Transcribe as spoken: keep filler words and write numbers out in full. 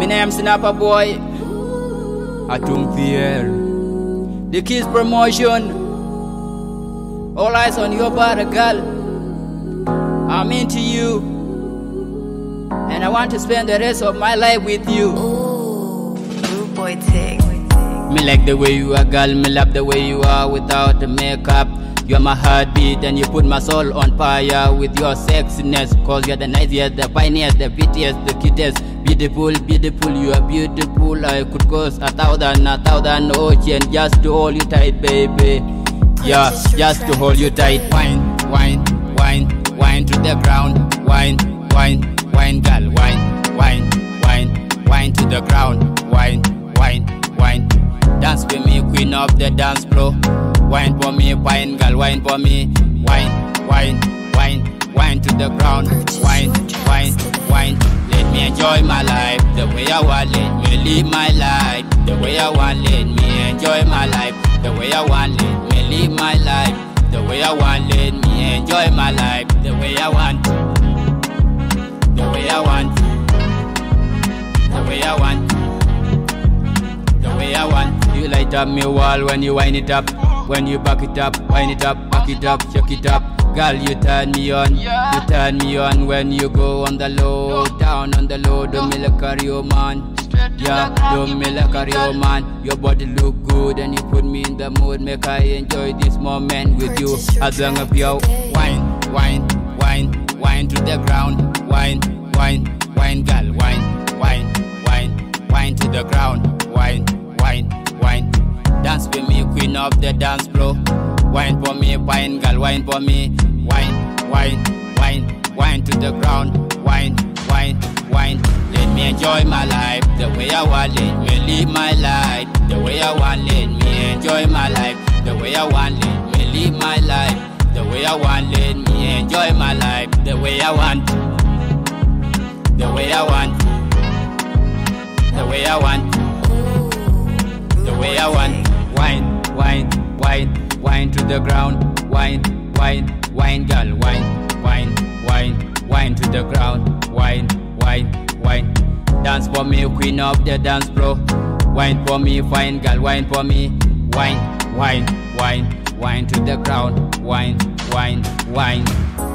My name's Snapper Boy. Atum Pierre. The Kids Promotion. All eyes on your body, girl. I'm into you, and I want to spend the rest of my life with you. Ooh, rude boy tick. Me like the way you are, girl. Me love the way you are without the makeup. You're my heartbeat, and you put my soul on fire with your sexiness. Cause you're the nicest, the finest, the prettiest, the cutest. Beautiful, beautiful, you are beautiful. I could cross a thousand, a thousand ocean just to hold you tight, baby. Yeah, just to hold you tight. Wine, wine, wine, wine to the ground. Wine, wine, wine, girl. Wine, wine, wine, wine to the ground. Wine, wine, wine. Dance with me, queen of the dance floor. Wine for me, wine, girl. Wine for me. Wine, wine, wine, wine to the ground. Wine, wine, wine. Let me enjoy my life the way I want. Let me live my life the way I want. Let me enjoy my life the way I want. Let me live my life the way I want. Let me enjoy my life the way I want. The way I want. The way I want. The way I want. You light up me wall when you wind it up. When you back it up, wind it up, back it up, shake it up. Girl, you turn me on, you turn me on when you go on the low, down on the low. Don't me like a real man, yeah, don't me like a real man. Your body look good and you put me in the mood. Make I enjoy this moment with you. As long as you wine, wine, wine, wine to the ground. Wine, wine, wine, girl, wine, wine, wine, wine to the ground. Wine, wine, wine. Dance with me, queen of the dance floor. Wine for me, wine, girl, wine for me. Wine, wine, wine, wine to the ground. Wine, wine, wine. Let me enjoy my life the way I want. Let me live my life the way I want. Let me enjoy my life the way I want. Let me live my life the way I want. Let me enjoy my life the way I want. The way I want. The way I want. The way I want. Wine, wine, wine, wine to the ground. Wine, wine, wine, girl. Wine, wine, wine, wine to the ground. Wine, wine, wine. Dance for me, queen of the dance floor. Wine for me, fine girl. Wine for me. Wine, wine, wine, wine to the ground. Wine, wine, wine.